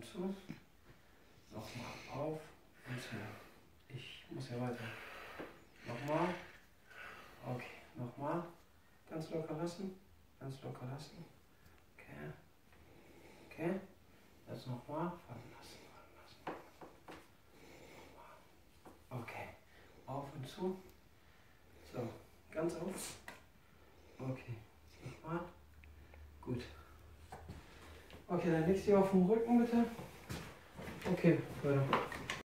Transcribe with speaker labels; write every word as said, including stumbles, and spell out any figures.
Speaker 1: Zu. Nochmal auf und zu. Ich muss ja weiter. Nochmal. Okay, nochmal. Ganz locker lassen. Ganz locker lassen. Okay. Okay. Jetzt nochmal. Fallen lassen. Fallen lassen. Nochmal. Okay. Auf und zu. So. Ganz auf. Okay. Nochmal. Gut. Okay, dann legst du auf den Rücken bitte. Okay, weiter.